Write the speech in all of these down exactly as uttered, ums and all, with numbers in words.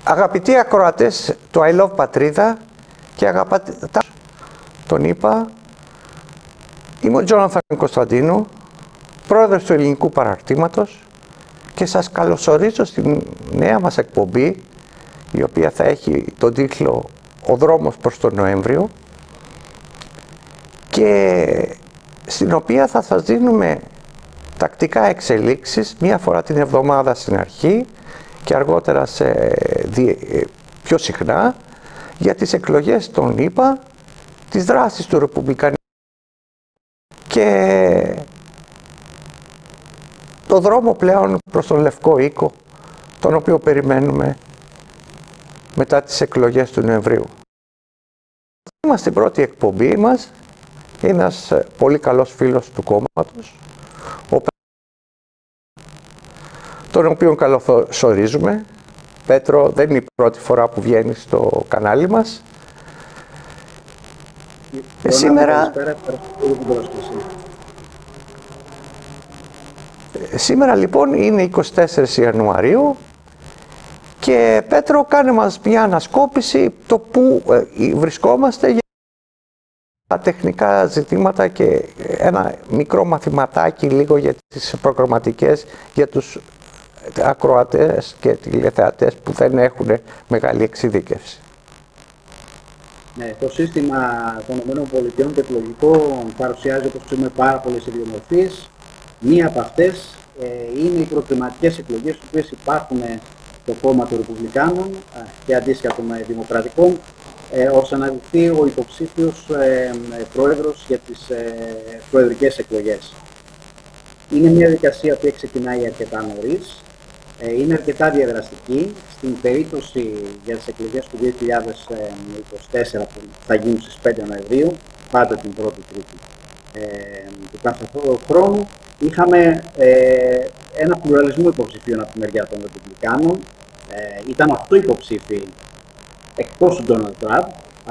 Αγαπητοί ακροατές του I Love Πατρίδα και αγαπητά τον είπα, είμαι ο Τζόναθαν Κωνσταντίνου, πρόεδρος του Ελληνικού Παραρτήματος και σας καλωσορίζω στην νέα μας εκπομπή, η οποία θα έχει τον τίτλο «Ο δρόμος προς τον Νοέμβριο» και στην οποία θα σας δίνουμε τακτικά εξελίξεις μία φορά την εβδομάδα στην αρχή και αργότερα σε, πιο συχνά για τις εκλογές των ΗΠΑ, τις δράσεις του Ρεπουμπλικανικού και το δρόμο πλέον προς τον Λευκό Οίκο, τον οποίο περιμένουμε μετά τις εκλογές του Νοεμβρίου. Είμαστε στην πρώτη εκπομπή μας, ένας πολύ καλός φίλος του κόμματος, ο τον οποίο καλωσορίζουμε. Πέτρο, δεν είναι η πρώτη φορά που βγαίνει στο κανάλι μας. Ε, σήμερα... σήμερα λοιπόν είναι είκοσι τέσσερις Ιανουαρίου και Πέτρο, κάνε μας μια ανασκόπηση το που ε, βρισκόμαστε για τα τεχνικά ζητήματα και ένα μικρό μαθηματάκι λίγο για τις προγραμματικές για τους ακροατές και τηλεθεατές που δεν έχουν μεγάλη εξειδίκευση. Ναι, το σύστημα των ΗΠΑ και εκλογικό παρουσιάζει, όπως ξέρουμε, πάρα πολλές ιδιομορφίες. Μία από αυτές ε, είναι οι προκριματικές εκλογές, οι οποίες υπάρχουν στο κόμμα των Ρεπουμπλικάνων ε, και αντίστοιχα των ε, Δημοκρατικών, ε, ώστε να αναδειχθεί ο υποψήφιος ε, ε, πρόεδρος για τις ε, προεδρικές εκλογές. Είναι μια διαδικασία που ξεκινάει αρκετά νωρίς. Είναι αρκετά διαδραστική. Στην περίπτωση για τις εκλογές του δύο χιλιάδες είκοσι τέσσερα που θα γίνουν στις πέντε Νοεμβρίου, πάντα την πρώτη τρίτη ε, του κάθε χρόνου, είχαμε ε, ένα πλουραλισμό υποψηφίων από τη μεριά των Ρεπουμπλικάνων. Ε, ήταν αυτό υποψήφοι εκτός του Ντόναλντ Τραμπ.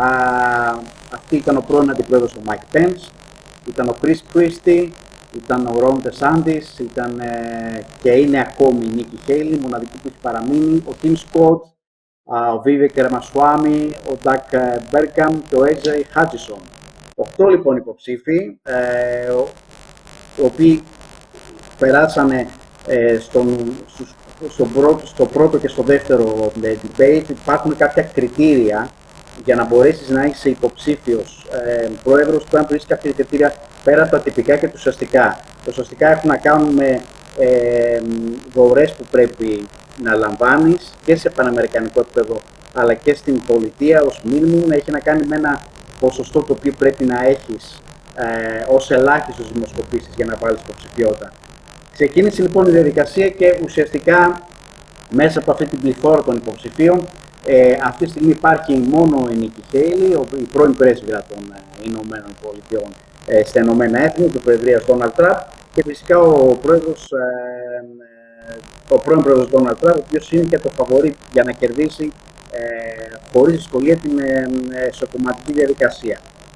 Αυτή ήταν ο πρώην αντιπρόεδρος του Μάικ Πένς, ήταν ο Κρίς Κρίστι, ήταν ο Ρον Ντεσάντις, ήταν ε, και είναι ακόμη η Νίκη Χέιλι, μοναδική που έχει παραμείνει, ο Τιμ Σκοτ, ο Βίβεκ Ραμασουάμι, ο Ντακ Μπέρκαμ και ο Έιτζεϊ Χάτσισον. Οκτώ λοιπόν υποψήφοι, ε, οι οποίοι περάσανε ε, στον, στο, πρώτο, στο πρώτο και στο δεύτερο debate. Υπάρχουν κάποια κριτήρια για να μπορέσεις να είσαι υποψήφιος ε, πρόεδρος, που αν βρεις κάποια κριτήρια πέρα από τα τυπικά και τα ουσιαστικά. Τα ουσιαστικά έχουν να κάνουν με ε, δωρές που πρέπει να λαμβάνεις και σε παναμερικανικό επίπεδο αλλά και στην πολιτεία ως μήνυμου. Έχει να κάνει με ένα ποσοστό το οποίο πρέπει να έχεις ε, ως ελάχιστος δημοσκοπήσεις για να βάλεις υποψηφιότητα. Ξεκίνησε λοιπόν η διαδικασία και ουσιαστικά μέσα από αυτή την πληθώρα των υποψηφίων Ε, αυτή τη στιγμή υπάρχει μόνο η Νίκη Χέιλι, η πρώην πρέσβυρα των ε, Ηνωμένων Πολιτειών ε, στα Ηνωμένα Έθνη, του Προεδρίας Ντόναλντ Τραμπ, και φυσικά ο, πρόεδρος, ε, ε, ο πρώην πρόεδρος Ντόναλντ Τραμπ, ο οποίος είναι και το φαβορί για να κερδίσει ε, χωρίς δυσκολία την ε, ε, εσωκομματική διαδικασία.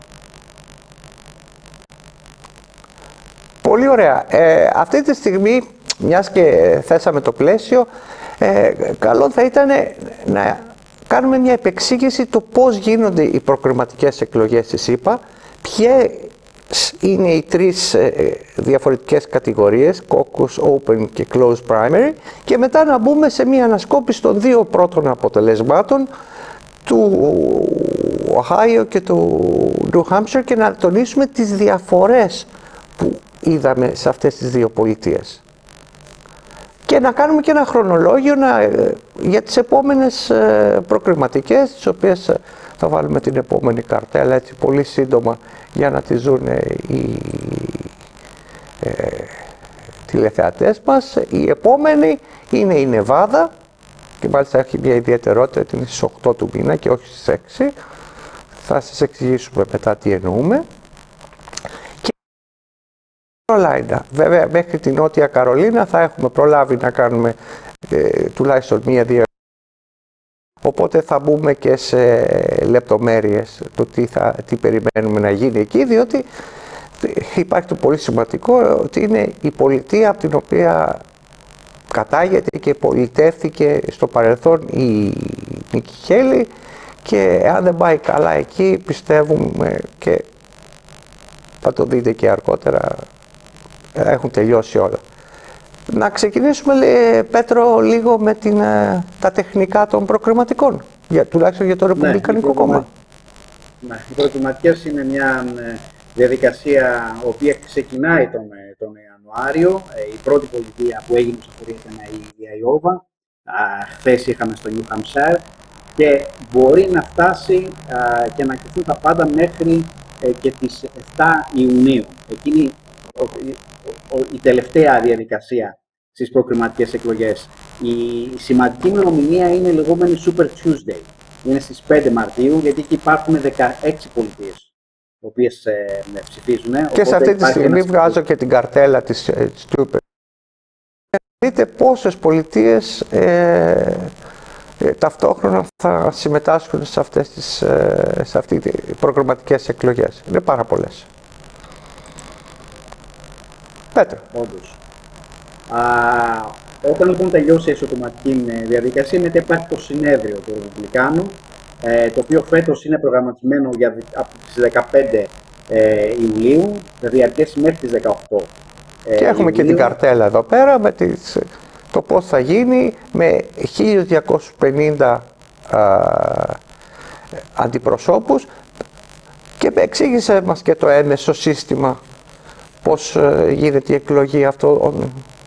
Πολύ ωραία. Ε, αυτή τη στιγμή, μιας και θέσαμε το πλαίσιο, ε, καλό θα ήταν να κάνουμε μια επεξήγηση το πώς γίνονται οι προκριματικές εκλογές της ΗΠΑ, ποιες είναι οι τρεις ε, διαφορετικές κατηγορίες, caucus, open και closed primary, και μετά να μπούμε σε μια ανασκόπηση των δύο πρώτων αποτελεσμάτων του Ohio και του New Hampshire και να τονίσουμε τις διαφορές που είδαμε σε αυτές τις δύο πολιτείες. Και να κάνουμε και ένα χρονολόγιο να, για τις επόμενες ε, προκριματικές, τις οποίες θα βάλουμε την επόμενη καρτέλα έτσι πολύ σύντομα για να τις δουν οι ε, τηλεθεατές μας. Η επόμενη είναι η Νεβάδα και μάλιστα έχει μια ιδιαιτερότητα ότι είναι στις οκτώ του μήνα και όχι στις έξι. Θα σας εξηγήσουμε μετά τι εννοούμε. Καρολάινα. Βέβαια, μέχρι την Νότια Καρολίνα θα έχουμε προλάβει να κάνουμε ε, τουλάχιστον μία-δύο. Οπότε θα μπούμε και σε λεπτομέρειες το τι, θα, τι περιμένουμε να γίνει εκεί, διότι υπάρχει το πολύ σημαντικό ότι είναι η πολιτεία από την οποία κατάγεται και πολιτεύθηκε στο παρελθόν η Νίκη Χέιλι, και αν δεν πάει καλά εκεί πιστεύουμε, και θα το δείτε και αργότερα, έχουν τελειώσει όλα. Να ξεκινήσουμε, λέει, Πέτρο, λίγο με την, τα τεχνικά των προκριματικών, για, τουλάχιστον για το Ρεπουμπλικανικό ναι, κόμμα. Ναι, οι προκριματικές είναι μια διαδικασία η οποία ξεκινάει τον, τον Ιανουάριο. Η πρώτη πολιτεία που έγινε στο χωρί ήταν η Αϊόβα. Χθες είχαμε στο New Hampshire, και μπορεί να φτάσει α, και να κρυφθούν τα πάντα μέχρι ε, και τις εφτά Ιουνίου. Εκείνη ο, ο, ο, η τελευταία διαδικασία στις προκριματικές εκλογές. Η, η σημαντική ημερομηνία είναι η λεγόμενη Super Tuesday. Είναι στις πέντε Μαρτίου, γιατί εκεί υπάρχουν δεκαέξι πολιτείες οι οποίες ε, ψηφίζουν. Και σε αυτή τη στιγμή βγάζω και την καρτέλα της Stupid. Δείτε πόσες πολιτείες ε, ε, ταυτόχρονα θα συμμετάσχουν σε αυτές τις ε, σε αυτή τις προγραμματικές εκλογές. Είναι πάρα πολλές. Πέτρο. Όντως. Α, όταν λοιπόν τελειώσει η εσωτερική διαδικασία, μετά υπάρχει το συνέδριο του Ρεπουμπλικάνου, ε, το οποίο φέτος είναι προγραμματισμένο για, από τις δεκαπέντε ε, Ιουλίου, θα διαρκέσει μέχρι τις δεκαοκτώ. Και έχουμε Ιουλίου. Και την καρτέλα εδώ πέρα με τις, το πώς θα γίνει με χίλια διακόσιους πενήντα α, αντιπροσώπους, και εξήγησε μας και το έμεσο σύστημα πώς ε, γίνεται η εκλογή αυτό.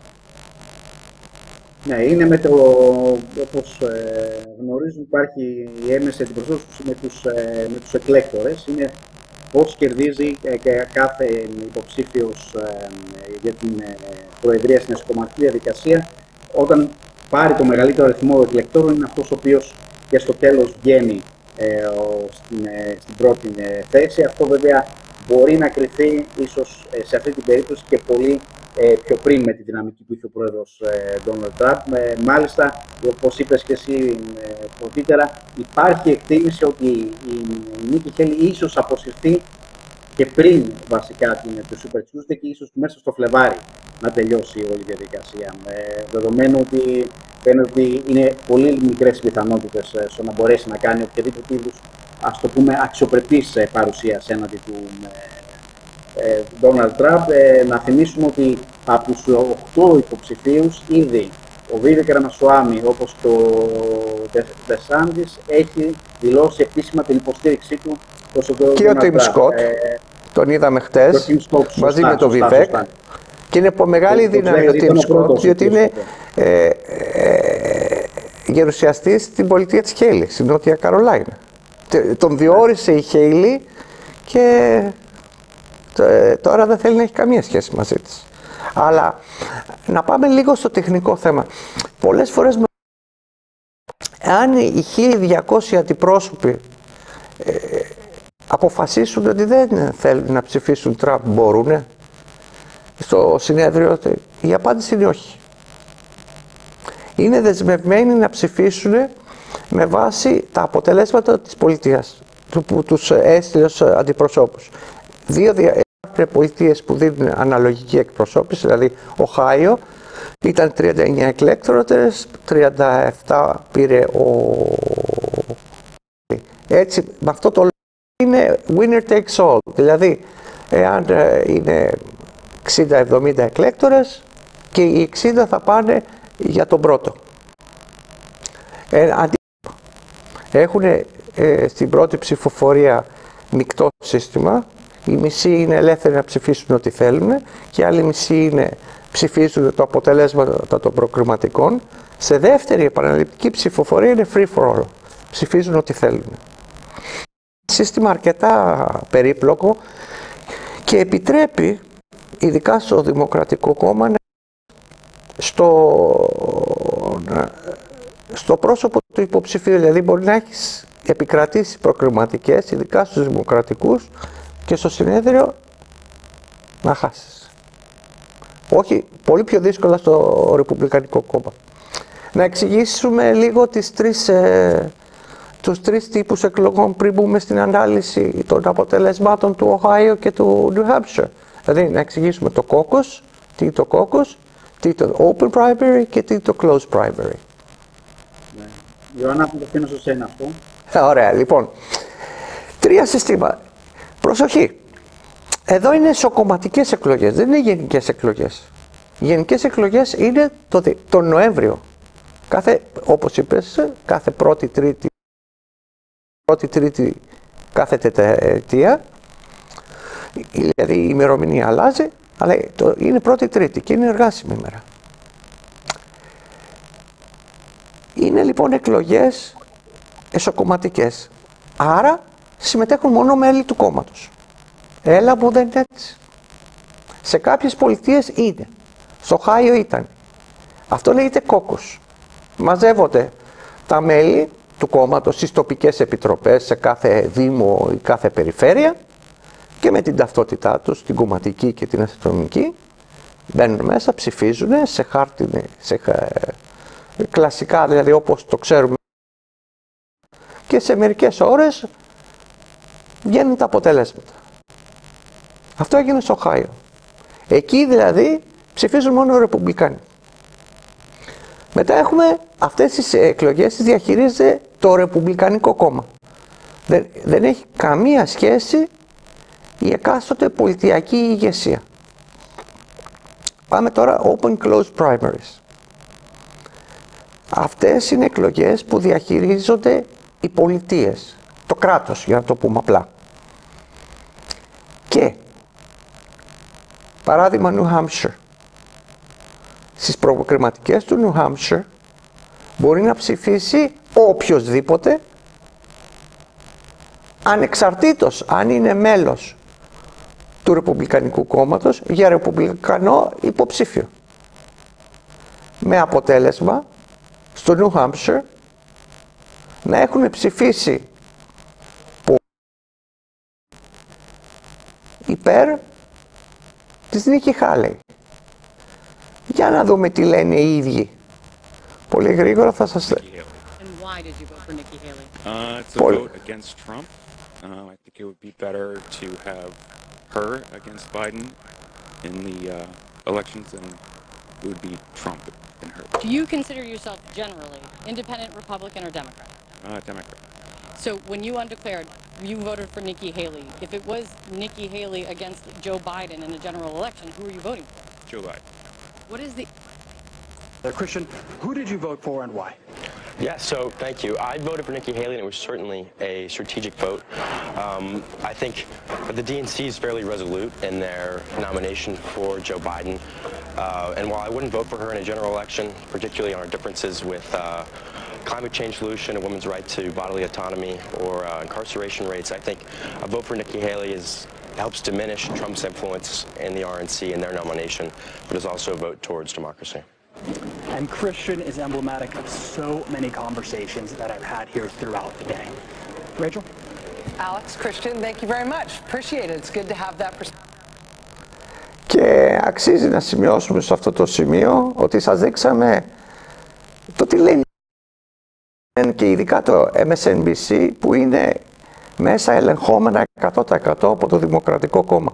Ναι, είναι με το, όπως ε, γνωρίζουν, υπάρχει η έμεση αντιπροσώπηση με τους, ε, με τους εκλέκτορες. Είναι πώς κερδίζει ε, και κάθε υποψήφιος ε, για την ε, προεδρία στην εσωκομματική διαδικασία. Όταν πάρει το μεγαλύτερο αριθμό εκλεκτόρων, είναι αυτός ο οποίος και στο τέλος βγαίνει ε, ο, στην, ε, στην πρώτη ε, θέση. Αυτό βέβαια μπορεί να κρυφθεί ίσως ε, σε αυτή την περίπτωση και πολύ ε, πιο πριν με τη δυναμική που είχε ο πρόεδρος ε, Donald Trump. Ε, μάλιστα, όπως είπες και εσύ ε, πρωτήτερα, υπάρχει εκτίμηση ότι η, η Νίκη Χέιλι ίσως αποσυρθεί και πριν βασικά την το Super Tuesday, και ίσως μέσα στο Φλεβάρι να τελειώσει όλη η διαδικασία. Ε, δεδομένου ότι φαίνεται ότι είναι πολύ μικρές πιθανότητες ε, στο να μπορέσει να κάνει οποιαδήποτε είδους, ας το πούμε, αξιοπρεπής ε, παρουσίαση έναντι του ε, ε, Donald Trump. Ε, να θυμίσουμε ότι από τους οκτώ υποψηφίους, ήδη ο Βίβεκ Ραμασουάμι, όπως το DeSantis, έχει δηλώσει επίσημα την υποστήριξή του προς τον Donald Trump. Και ο Tim Scott, ε, τον είδαμε χτες, μαζί με τον Βίβεκ. Και είναι από μεγάλη δύναμη ο Tim Scott, διότι είναι ε, ε, γερουσιαστής στην πολιτεία της Χέιλι, στην Νότια Καρολάινα. Τον διόρισε η Χέιλι και τώρα δεν θέλει να έχει καμία σχέση μαζί της. Αλλά να πάμε λίγο στο τεχνικό θέμα. Πολλές φορές, αν οι χίλια διακόσιοι αντιπρόσωποι ε, αποφασίσουν ότι δεν θέλουν να ψηφίσουν Τραμπ, μπορούνε στο συνέδριο? Η απάντηση είναι όχι. Είναι δεσμευμένοι να ψηφίσουν με βάση τα αποτελέσματα της πολιτείας, που τους έστειλε ως αντιπροσώπους. Δύο πολιτείες που δίνουν αναλογική εκπροσώπηση, δηλαδή Οχάιο, ήταν τριάντα εννέα εκλέκτορες, τριάντα επτά πήρε ο... Έτσι, με αυτό το λόγο είναι winner takes all, δηλαδή εάν είναι εξήντα εβδομήντα εκλέκτορες και οι εξήντα θα πάνε για τον πρώτο. Ε, αντί... Έχουν ε, στην πρώτη ψηφοφορία μεικτό σύστημα. Οι μισοί είναι ελεύθεροι να ψηφίσουν ό,τι θέλουν και οι άλλοι μισοί είναι, ψηφίζουν το αποτελέσματα των προκριματικών. Σε δεύτερη επαναληπτική ψηφοφορία είναι free for all. Ψηφίζουν ό,τι θέλουν. Σύστημα αρκετά περίπλοκο και επιτρέπει, ειδικά στο Δημοκρατικό Κόμμα, στο, στο πρόσωπο του υποψηφίου. Δηλαδή μπορεί να έχεις επικρατήσει προκριματικές, ειδικά στους Δημοκρατικούς, και στο συνέδριο να χάσεις. Όχι, πολύ πιο δύσκολα στο Ρεπουμπλικανικό Κόμμα. Να εξηγήσουμε λίγο τις τρεις, ε, τους τρεις τύπους εκλογών πριν μπούμε στην ανάλυση των αποτελεσμάτων του Οχάιο και του New Hampshire. Δηλαδή να εξηγήσουμε το κόκκος, τι είναι το κόκκος, Τι το open primary και τι το closed primary. Ναι. Ιωάννα, που το αφήνω σε σένα αυτό. Ωραία, λοιπόν. Τρία συστήματα. Προσοχή. Εδώ είναι ισοκομματικές εκλογές, δεν είναι γενικές εκλογές. Οι γενικές εκλογές είναι το, το Νοέμβριο. Κάθε, όπως είπες, κάθε πρώτη τρίτη, πρώτη τρίτη κάθε τετραετία, δηλαδή η ημερομηνία αλλάζει, αλλά το, είναι πρώτη τρίτη και είναι εργάσιμη ημέρα. Είναι λοιπόν εκλογές εσωκομματικές. Άρα συμμετέχουν μόνο μέλη του κόμματος. Έλα που δεν είναι έτσι. Σε κάποιες πολιτείες είναι. Στο Οχάιο ήταν. Αυτό λέγεται κόκκους. Μαζεύονται τα μέλη του κόμματος στις τοπικές επιτροπές, σε κάθε δήμο ή κάθε περιφέρεια και με την ταυτότητά τους, την κομματική και την αστυνομική, μπαίνουν μέσα, ψηφίζουν σε χάρτη, σε κλασικά δηλαδή όπως το ξέρουμε, και σε μερικές ώρες βγαίνουν τα αποτελέσματα. Αυτό έγινε στο Οχάιο. Εκεί δηλαδή ψηφίζουν μόνο οι Ρεπουμπλικάνοι. Μετά έχουμε αυτές τις εκλογές, τις διαχειρίζεται το Ρεπουμπλικανικό κόμμα. Δεν, δεν έχει καμία σχέση η εκάστοτε πολιτιακή ηγεσία. Πάμε τώρα open-closed primaries. Αυτές είναι εκλογές που διαχειρίζονται οι πολιτείες, το κράτος, για να το πούμε απλά. Και, παράδειγμα New Hampshire. Στις προκριματικές του New Hampshire μπορεί να ψηφίσει οποιοσδήποτε, ανεξαρτήτως αν είναι μέλος του Ρεπουμπλικανικού κόμματος, για Ρεπουμπλικανό υποψήφιο. Με αποτέλεσμα στο New Hampshire να έχουν ψηφίσει υπέρ της Νίκη Χάλεϊ. Για να δούμε τι λένε οι ίδιοι. Πολύ γρήγορα θα σας λέω. Uh, it's a vote against Trump. Uh, I think it would be better to have her against Biden in the uh, elections than it would be Trump and her. Do you consider yourself generally independent, Republican, or Democrat? Uh, Democrat. So when you undeclared, you voted for Nikki Haley. If it was Nikki Haley against Joe Biden in a general election, who are you voting for? Joe Biden. What is the... Uh, Christian, who did you vote for and why? Yeah, so thank you. I voted for Nikki Haley, and it was certainly a strategic vote. Um, I think the D N C is fairly resolute in their nomination for Joe Biden. Uh, and while I wouldn't vote for her in a general election, particularly on our differences with uh, climate change solution, a woman's right to bodily autonomy, or uh, incarceration rates, I think a vote for Nikki Haley is helps diminish Trump's influence in the R N C in their nomination, but is also a vote towards democracy. And Christian is emblematic of so many conversations that I've had here throughout the day. Rachel? Alex, Christian, thank you very much. Appreciate it. It's good to have that perspective. Και αξίζει να σημειώσουμε σε αυτό το σημείο ότι σας δείξαμε το τι λένε και ειδικά το εμ ες εν μπι σι που είναι μέσα ελεγχόμενα εκατό τοις εκατό από το Δημοκρατικό Κόμμα.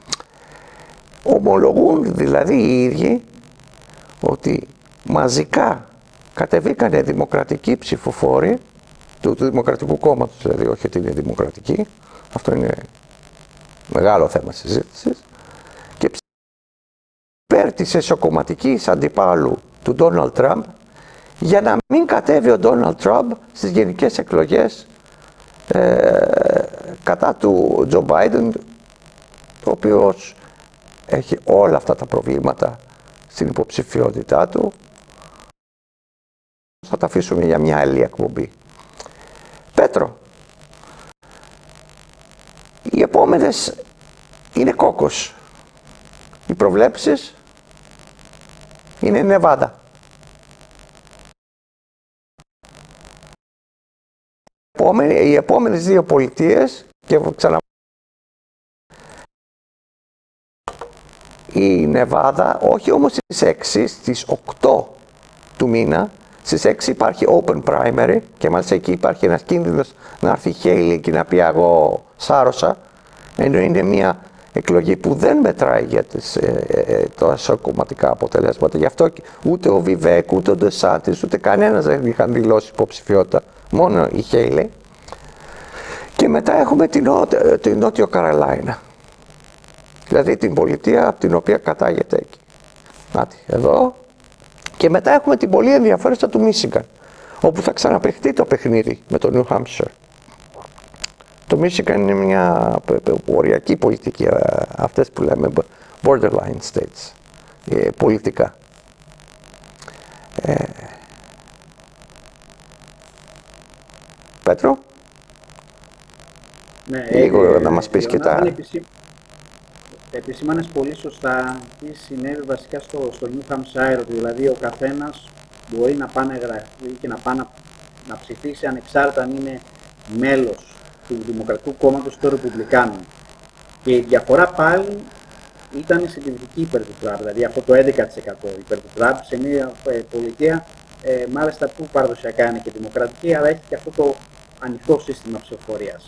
Ομολογούν δηλαδή οι ίδιοι ότι μαζικά κατεβήκανε δημοκρατικοί ψηφοφόροι του, του Δημοκρατικού Κόμματος, δηλαδή όχι ότι είναι δημοκρατικοί, αυτό είναι μεγάλο θέμα συζήτησης, και υπέρ της εσωκομματικής αντιπάλου του Ντόναλντ Τραμπ για να μην κατέβει ο Ντόναλντ Τραμπ στις γενικές εκλογές ε, κατά του Τζο Μπάιντεν, ο οποίος έχει όλα αυτά τα προβλήματα στην υποψηφιότητά του. Θα τα αφήσουμε για μια άλλη εκπομπή. Πέτρο, οι επόμενες είναι κόκκος. Οι προβλέψεις είναι Νεβάδα. Οι επόμενες δύο πολιτείες, και ξανα... η Νεβάδα, όχι όμως στις έξι, στις οκτώ του μήνα, στις έξι υπάρχει open primary και μάλιστα εκεί υπάρχει ένας κίνδυνος να έρθει η Χέιλι και να πει εγώ σάρωσα, ενώ είναι μια εκλογή που δεν μετράει για τις, ε, ε, τα κομματικά αποτελέσματα. Γι' αυτό ούτε ο Βιβέκ, ούτε ο Ντεσάντης, ούτε κανένας δεν είχαν δηλώσει υποψηφιότητα, μόνο η Χέιλι. Και μετά έχουμε την, νότιο, την Νότιο Καρολάινα, δηλαδή την πολιτεία από την οποία κατάγεται εκεί. Άτι, εδώ. Και μετά έχουμε την πολύ ενδιαφέρουσα του Μίσιγκαν, όπου θα ξαναπαιχτεί το παιχνίδι με το New Hampshire. Το Michigan είναι μια οριακή πολιτική, αυτές που λέμε borderline states, πολιτικά. Ε, Πέτρο, ναι, λίγο ε, να μας πεις και τα... Επισήμανες πολύ σωστά τι συνέβη βασικά στο, στο New Hampshire, ότι δηλαδή ο καθένας μπορεί να πάει να εγγραφεί και να πάει να, να ψηφίσει ανεξάρτητα αν είναι μέλος του Δημοκρατικού Κόμματος των Ρεπουμπλικάνων. Και η διαφορά πάλι ήταν συντηρητική υπέρ του Τραμπ, δηλαδή αυτό το έντεκα τοις εκατό υπέρ του Τραμπ σε μια ε, πολιτεία ε, μάλιστα που παραδοσιακά είναι και δημοκρατική, αλλά έχει και αυτό το ανοιχτό σύστημα ψηφοφορίας.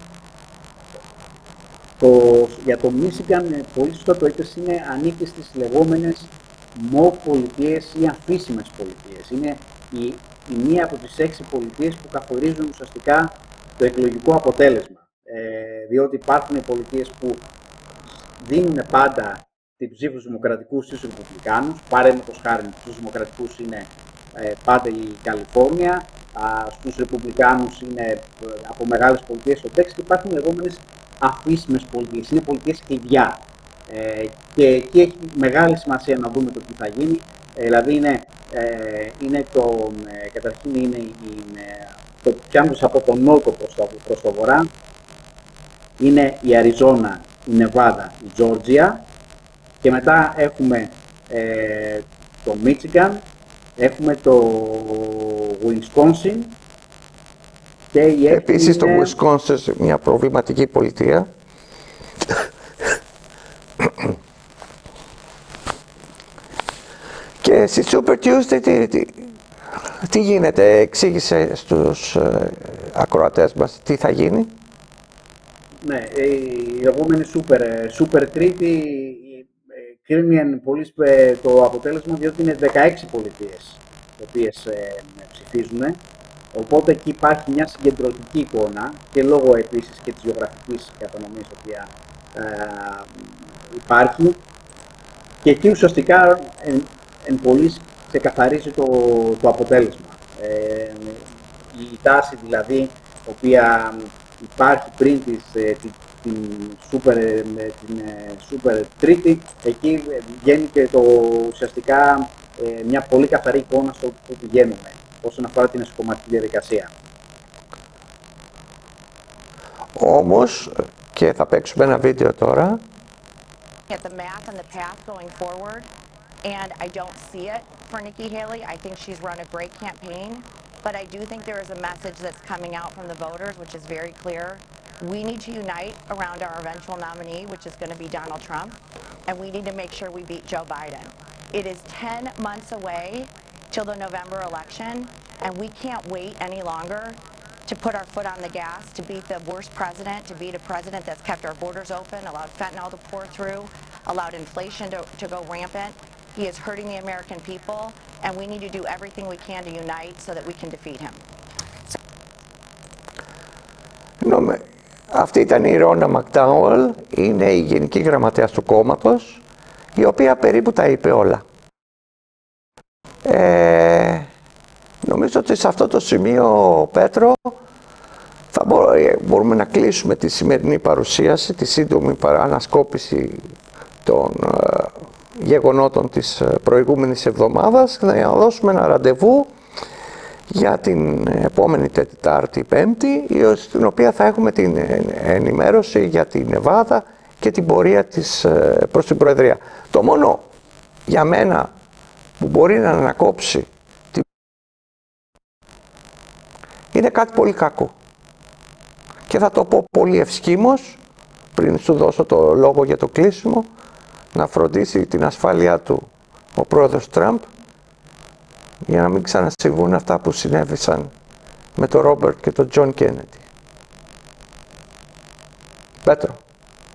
Το, για το Μίσιγκαν, πολύ σωστά το είπες, είναι ανήκει στις λεγόμενες μο πολιτείες ή αμφίσιμες πολιτείες. Είναι η, η μία από τις έξι πολιτείες που καθορίζουν ουσιαστικά το εκλογικό αποτέλεσμα. Ε, διότι υπάρχουν πολιτείες που δίνουν πάντα την ψήφο στους δημοκρατικούς στους ρεπουμπλικάνους. Παραδείγματος χάρη στους δημοκρατικούς είναι ε, πάντα η Καλιφόρνια, α, στους ρεπουμπλικάνους είναι ε, από μεγάλες πολιτείες ο Τέξ, και υπάρχουν λεγόμενες αφήσιμες πολιτείες, είναι πολιτείες κλειδιά. Ε, και εκεί έχει μεγάλη σημασία να δούμε το τι θα γίνει. Ε, δηλαδή είναι, ε, είναι το, ε, καταρχήν είναι, είναι το πιάνοντας από τον νότο προς το, προς το βορρά, είναι η Αριζόνα, η Νεβάδα, η Τζόρτζια, και μετά έχουμε ε, το Μίτσιγκαν, έχουμε το Wisconsin, και η επίσης είναι... το Wisconsin, μια προβληματική πολιτεία. Και στη Super Tuesday τι, τι, τι γίνεται, εξήγησε στους ε, ακροατές μας τι θα γίνει. Ναι, η λεγόμενη super, super τρίτη κρίνει πολύ το αποτέλεσμα, διότι είναι δεκαέξι πολιτείες οι οποίες ε, ψηφίζουν. Οπότε εκεί υπάρχει μια συγκεντρωτική εικόνα και λόγω επίσης και της γεωγραφικής κατανομής η οποία ε, υπάρχει. Και εκεί ουσιαστικά εν, εν πολλής ξεκαθαρίζει το, το αποτέλεσμα. Ε, η τάση δηλαδή, η οποία υπάρχει πριν της, την, την, super, την super τρίτη, εκεί βγαίνει και το, ουσιαστικά ε, μια πολύ καθαρή εικόνα στο που πηγαίνουμε όσον αφορά την εσωκομματική διαδικασία. Όμως, και θα παίξουμε ένα βίντεο τώρα. At the math and the path going forward, and I don't see it for Nikki Haley. I think she's run a great campaign, but I do think there is a message that's coming out from the voters, which is very clear. We need to unite around our eventual nominee, which is going to be Donald Trump, and we need to make sure we beat Joe Biden. It is ten months away till the November election, and we can't wait any longer to put our foot on the gas, to beat the worst president, to beat a president that's kept our borders open, allowed fentanyl to pour through, allowed inflation to, to go rampant. He is hurting the American people, and we need to do everything we can to unite so that we can defeat him. Νομε, αυτή ήταν η Ρόνα Μακντάουελ, είναι η Γενική Γραμματέας του κόμματος, η οποία περίπου τα είπε όλα. Ε, νομίζω ότι σε αυτό το σημείο, Πέτρο, θα μπορούμε να κλείσουμε τη σημερινή παρουσίαση, τη σύντομη ανασκόπηση των ε, γεγονότων της προηγούμενης εβδομάδας, να δώσουμε ένα ραντεβού για την επόμενη Τετάρτη, Πέμπτη, στην οποία θα έχουμε την ενημέρωση για την Νεβάδα και την πορεία της προς την Προεδρία. Το μόνο για μένα που μπορεί να ανακόψει είναι κάτι πολύ κακό. Και θα το πω πολύ ευσκήμως, πριν σου δώσω το λόγο για το κλείσιμο, να φροντίσει την ασφάλειά του ο πρόεδρος Τραμπ, για να μην ξανασυμβούν αυτά που συνέβησαν με τον Ρόμπερτ και τον Τζον Κέννεντι. Πέτρο.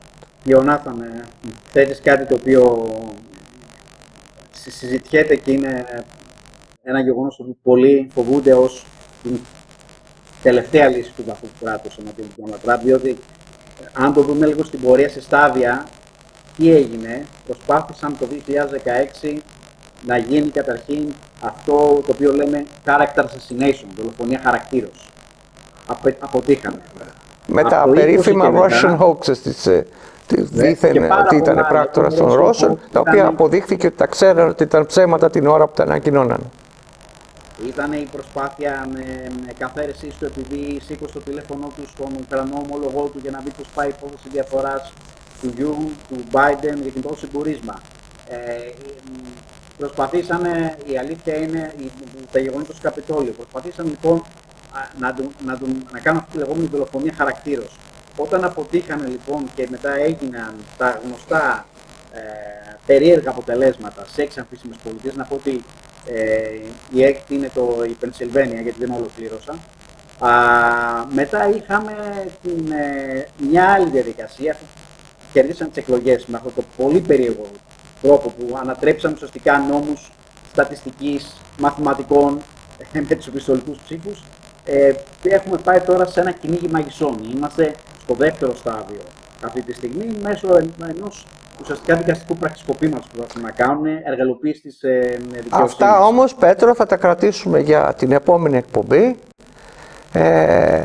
Ιωνάθαν, ε, θέτεις κάτι το οποίο συζητιέται και είναι ένα γεγονός που πολλοί φοβούνται ως την τελευταία λύση του βαθού κράτους εναντίον του Donald Trump, διότι αν το δούμε λίγο στην πορεία σε στάδια, τι έγινε, προσπάθησαν το δύο χιλιάδες δεκαέξι να γίνει καταρχήν αυτό το οποίο λέμε character assassination, δολοφονία χαρακτήρος. Απε, αποτύχανε. Με τα περίφημα Russian hoaxes της, δήθεν ότι ήταν πράκτορας των Ρώσων, τα οποία αποδείχθηκε ότι τα ξέραν ότι ήταν ψέματα την ώρα που τα ανακοινώνανε. Ήταν η προσπάθεια με, με καθαίρεσή του επειδή σήκωσε το τηλέφωνο του στον Ουκρανό ομολογό του για να δει πώς πάει η υπόθεση διαφοράς του γιου, του Biden για την υπόθεση Μπουρίσμα. Ε, προσπαθήσανε, η αλήθεια είναι, τα γεγονότα στο Καπιτόλιο, προσπαθήσαν λοιπόν να, να, να, να κάνουν αυτή τη λεγόμενη δολοφονία χαρακτήρος. Όταν αποτύχανε λοιπόν και μετά έγιναν τα γνωστά ε, περίεργα αποτελέσματα σε έξι αμφίσιμες πολιτείες, να πω ότι ε, η έκτη είναι το, η Πενσιλβένια, γιατί δεν ολοκλήρωσα. Α, μετά είχαμε την, ε, μια άλλη διαδικασία, κερδίσαν τις εκλογές με αυτό το πολύ περίεργο τρόπο που ανατρέψαν ουσιαστικά νόμους στατιστικής, μαθηματικών, ε, με τους επιστολικούς ψήφους. Ε, έχουμε πάει τώρα σε ένα κυνήγι μαγισσών. Είμαστε στο δεύτερο στάδιο αυτή τη στιγμή μέσω ενός ουσιαστικά δικαστικού πραξικοπήματος που θα να κάνουν εργαλειοποίηση της ε, δικαιοσύνης. Αυτά όμως, Πέτρο, θα τα κρατήσουμε για την επόμενη εκπομπή. Ε,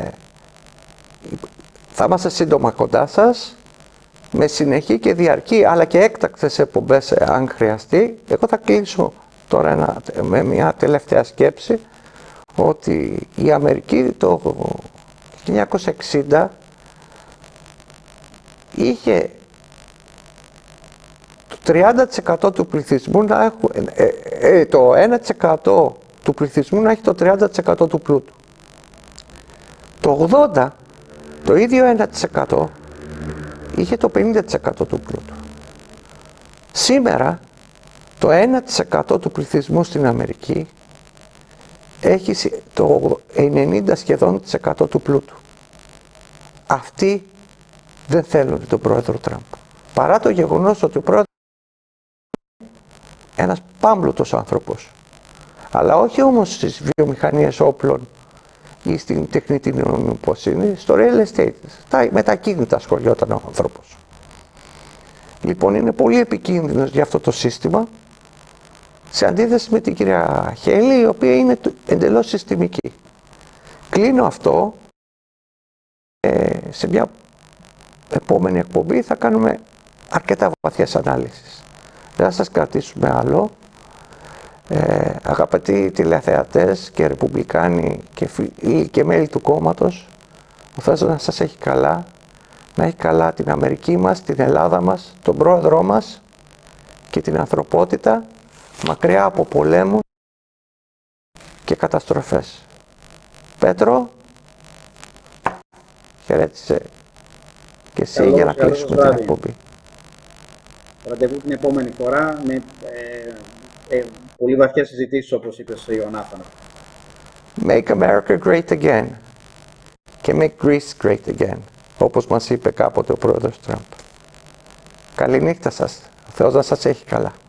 θα είμαστε σύντομα κοντά σας, με συνεχή και διαρκή, αλλά και έκτακτες εκπομπές αν χρειαστεί. Εγώ θα κλείσω τώρα ένα, με μια τελευταία σκέψη, ότι η Αμερική το χίλια εννιακόσια εξήντα είχε το τριάντα τοις εκατό του πληθυσμού να έχουν, ε, ε, το ένα τοις εκατό του πληθυσμού να έχει το τριάντα τοις εκατό του πλούτου. Το ογδόντα, το ίδιο ένα τοις εκατό είχε το πενήντα τοις εκατό του πλούτου. Σήμερα το ένα τοις εκατό του πληθυσμού στην Αμερική έχει το ενενήντα σχεδόν τοις εκατό του πλούτου. Αυτοί δεν θέλουν τον πρόεδρο Τραμπ. Παρά το γεγονός ότι ο πρόεδρος είναι ένας πάμπλουτος άνθρωπος. Αλλά όχι όμως στις βιομηχανίες όπλων ή στην τεχνητή νοημοσύνη, στο real estate. Με τα κίνητα ασχολιόταν ο άνθρωπος. Λοιπόν, είναι πολύ επικίνδυνος για αυτό το σύστημα, σε αντίθεση με την κυρία Χέιλι, η οποία είναι εντελώς συστημική. Κλείνω αυτό. Ε, σε μια επόμενη εκπομπή θα κάνουμε αρκετά βαθιές ανάλυσεις. Δεν θα σας κρατήσουμε άλλο. Ε, αγαπητοί τηλεθεατές και ρεπουμπλικάνοι και, φίλοι και μέλη του κόμματος, ο Θεός να σας έχει καλά, να έχει καλά την Αμερική μας, την Ελλάδα μας, τον πρόεδρό μας και την ανθρωπότητα, μακριά από πολέμους και καταστροφές. Πέτρο, χαιρέτησε και εσύ καλώς, για να κλείσουμε την εκπομπή. Ραντεβού την επόμενη φορά με ε, ε, πολύ βαθιές συζητήσεις, όπως είπες, Ιωνάθανα. Make America great again και make Greece great again, όπως μας είπε κάποτε ο πρόεδρος Τραμπ. Καληνύχτα σας. Ο Θεός να σας έχει καλά.